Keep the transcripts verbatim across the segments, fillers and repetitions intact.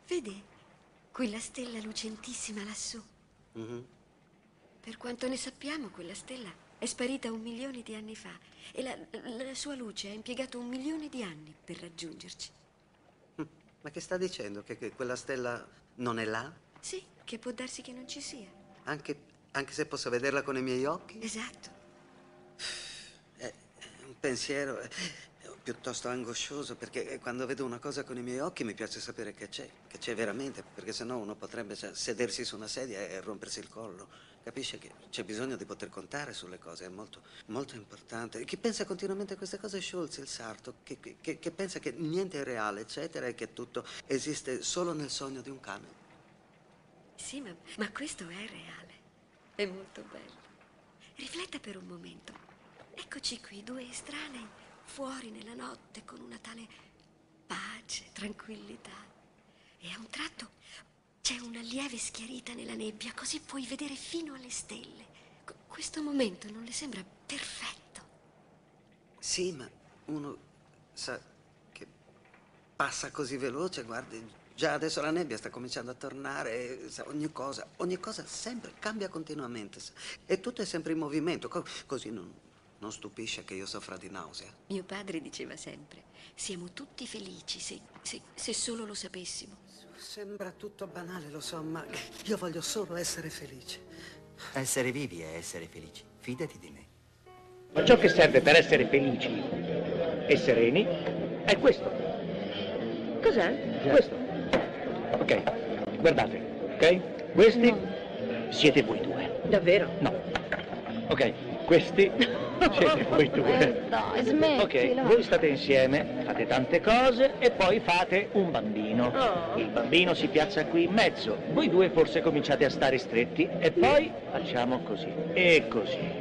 Vedi? Quella stella lucentissima lassù. Mm-hmm. Per quanto ne sappiamo, quella stella è sparita un milione di anni fa e la, la sua luce ha impiegato un milione di anni per raggiungerci. Ma che sta dicendo? Che, che quella stella non è là? Sì, che può darsi che non ci sia. Anche, anche se posso vederla con i miei occhi? Esatto. È un pensiero eh, piuttosto angoscioso, perché quando vedo una cosa con i miei occhi mi piace sapere che c'è, che c'è veramente, perché sennò uno potrebbe sedersi su una sedia e rompersi il collo. Capisce che c'è bisogno di poter contare sulle cose, è molto, molto importante. Chi pensa continuamente a queste cose è Schultz, il sarto, che, che, che pensa che niente è reale, eccetera, e che tutto esiste solo nel sogno di un cane. Sì, ma, ma questo è reale. È molto bello. Rifletta per un momento. Eccoci qui, due estranei, fuori nella notte, con una tale pace, tranquillità. E a un tratto c'è una lieve schiarita nella nebbia, così puoi vedere fino alle stelle. Qu- questo momento non le sembra perfetto? Sì, ma uno sa che passa così veloce, guardi, già adesso la nebbia sta cominciando a tornare, sa, ogni cosa, ogni cosa sempre cambia continuamente e tutto è sempre in movimento, co- così non, non stupisce che io soffra di nausea. Mio padre diceva sempre, siamo tutti felici se, se, se solo lo sapessimo. Sembra tutto banale, lo so, ma io voglio solo essere felice. Essere vivi è essere felici. Fidati di me. Ma ciò che serve per essere felici e sereni è questo. Cos'è? Questo. Ok, guardate, ok? Questi siete voi due. Davvero? No. Ok, questi siete voi due. Dai, smettila. Ok, voi state insieme, fate tante cose e poi fate un bambino. Oh. Il bambino si piazza qui in mezzo. Voi due forse cominciate a stare stretti e poi facciamo così e così.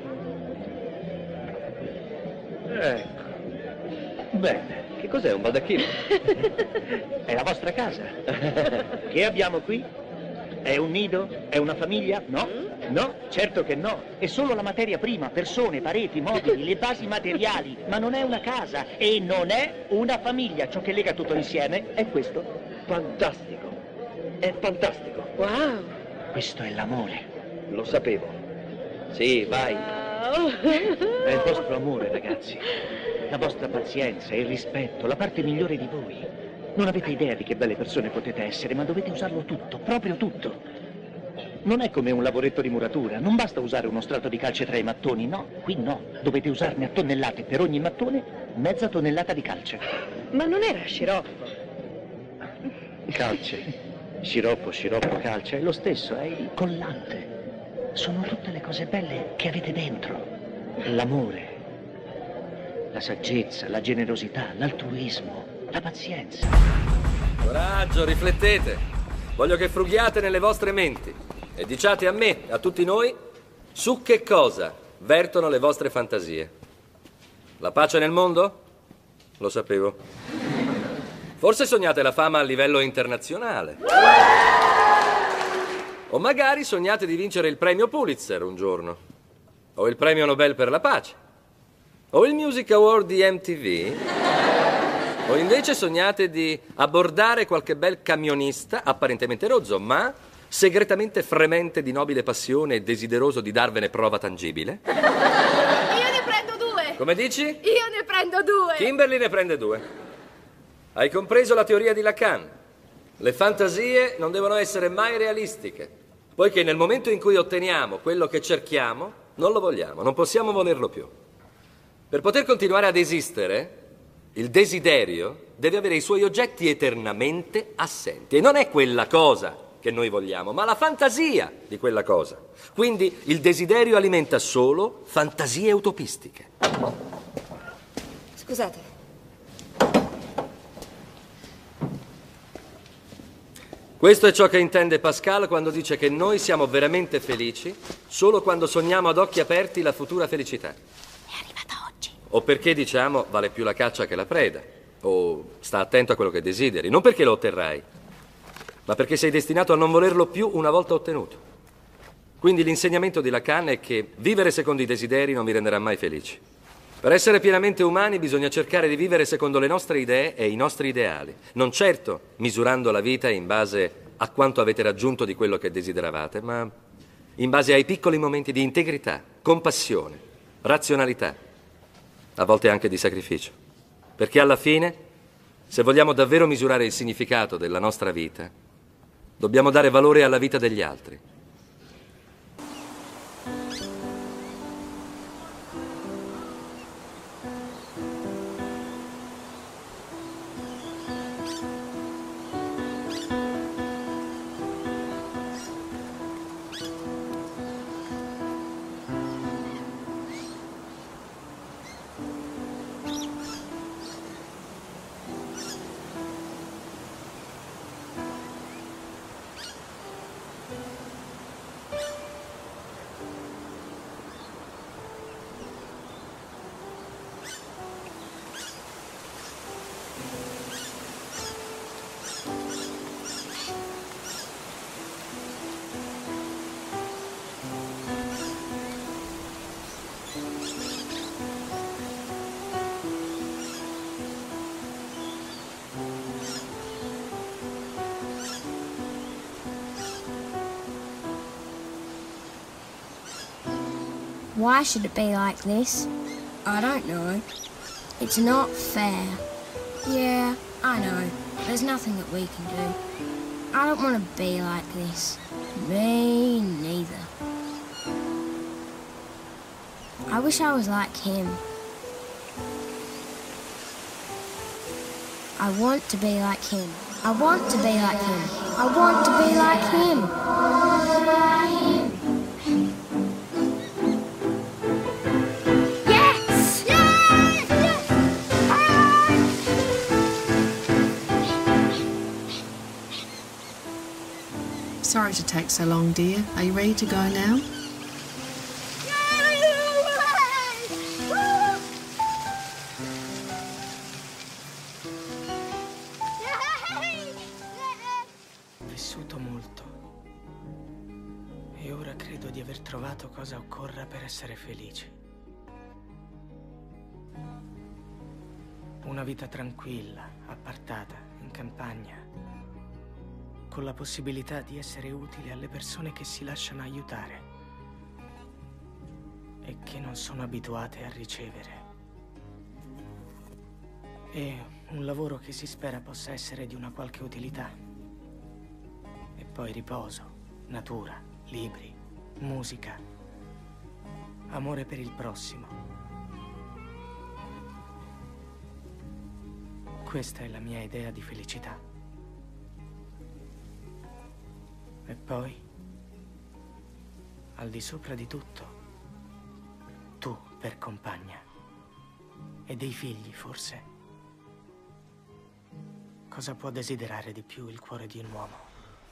Ecco. Bene. Che cos'è, un baldacchino? È la vostra casa. Che abbiamo qui? È un nido? È una famiglia? No? No? Certo che no. È solo la materia prima, persone, pareti, mobili, le basi materiali. Ma non è una casa e non è una famiglia. Ciò che lega tutto insieme è questo. Fantastico. È fantastico. Wow! Questo è l'amore. Lo sapevo. Sì, vai. È il vostro amore, ragazzi. La vostra pazienza, il rispetto, la parte migliore di voi. Non avete idea di che belle persone potete essere, ma dovete usarlo tutto, proprio tutto. Non è come un lavoretto di muratura, non basta usare uno strato di calce tra i mattoni, no, qui no. Dovete usarne a tonnellate, per ogni mattone mezza tonnellata di calce. Ma non era sciroppo? Calce, sciroppo, sciroppo, calce, è lo stesso, è il collante. Sono tutte le cose belle che avete dentro. L'amore, la saggezza, la generosità, l'altruismo, la pazienza. Coraggio, riflettete. Voglio che frughiate nelle vostre menti e diciate a me, a tutti noi, su che cosa vertono le vostre fantasie. La pace nel mondo? Lo sapevo. Forse sognate la fama a livello internazionale. O magari sognate di vincere il premio Pulitzer un giorno. O il premio Nobel per la pace. O il Music Award di M T V. O invece sognate di abbordare qualche bel camionista, apparentemente rozzo, ma segretamente fremente di nobile passione e desideroso di darvene prova tangibile. Io ne prendo due. Come dici? Io ne prendo due. Kimberly ne prende due. Hai compreso la teoria di Lacan? Le fantasie non devono essere mai realistiche, poiché nel momento in cui otteniamo quello che cerchiamo, non lo vogliamo, non possiamo volerlo più. Per poter continuare ad esistere, il desiderio deve avere i suoi oggetti eternamente assenti. E non è quella cosa che noi vogliamo, ma la fantasia di quella cosa. Quindi il desiderio alimenta solo fantasie utopistiche. Scusate. Questo è ciò che intende Pascal quando dice che noi siamo veramente felici solo quando sogniamo ad occhi aperti la futura felicità. È arrivata oggi. O perché diciamo vale più la caccia che la preda. O sta attento a quello che desideri. Non perché lo otterrai, ma perché sei destinato a non volerlo più una volta ottenuto. Quindi l'insegnamento di Lacan è che vivere secondo i desideri non vi renderà mai felici. Per essere pienamente umani bisogna cercare di vivere secondo le nostre idee e i nostri ideali, non certo misurando la vita in base a quanto avete raggiunto di quello che desideravate, ma in base ai piccoli momenti di integrità, compassione, razionalità, a volte anche di sacrificio. Perché alla fine, se vogliamo davvero misurare il significato della nostra vita, dobbiamo dare valore alla vita degli altri. Why should it be like this? I don't know. It's not fair. Yeah, I know. There's nothing that we can do. I don't want to be like this. Me neither. I wish I was like him. I want to be like him. I want to be like him. I want to be like him. Yes! Yes! Yes! Sorry to take so long, dear. Are you ready to go now? Ho vissuto molto e ora credo di aver trovato cosa occorra per essere felici. Una vita tranquilla, appartata, in campagna, con la possibilità di essere utile alle persone che si lasciano aiutare e che non sono abituate a ricevere. E un lavoro che si spera possa essere di una qualche utilità. E poi riposo, natura, libri, musica, amore per il prossimo. Questa è la mia idea di felicità. E poi, al di sopra di tutto, tu per compagna. E dei figli, forse. Cosa può desiderare di più il cuore di un uomo?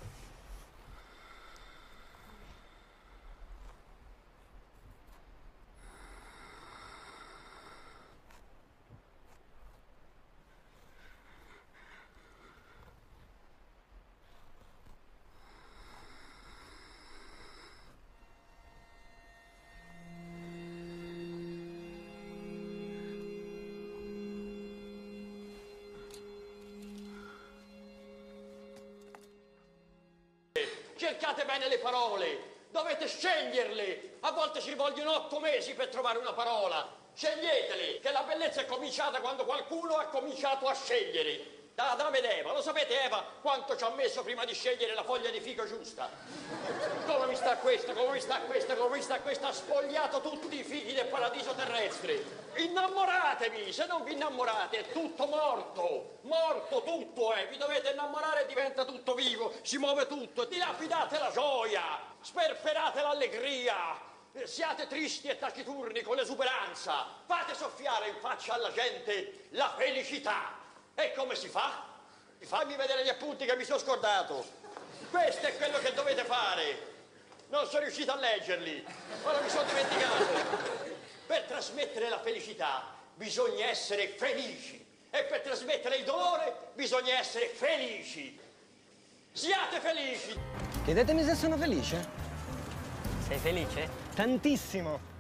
Cercate bene le parole, dovete sceglierle. A volte ci vogliono otto mesi per trovare una parola. Sceglietele, che la bellezza è cominciata quando qualcuno ha cominciato a scegliere. Da Adamo ed Eva, lo sapete Eva quanto ci ha messo prima di scegliere la foglia di fico giusta? Come mi sta questa, come mi sta questa, come mi sta questa, ha spogliato tutti i fichi del paradiso terrestre. Innamoratevi, se non vi innamorate è tutto morto, morto tutto è, vi dovete innamorare e diventa tutto vivo, si muove tutto, dilapidate la gioia, sperperate l'allegria, siate tristi e taciturni con l'esuberanza, fate soffiare in faccia alla gente la felicità. E come si fa? Fammi vedere gli appunti che mi sono scordato. Questo è quello che dovete fare. Non sono riuscito a leggerli, ora mi sono dimenticato. Per trasmettere la felicità bisogna essere felici e per trasmettere il dolore bisogna essere felici. Siate felici! Chiedetemi se sono felice. Sei felice? Tantissimo!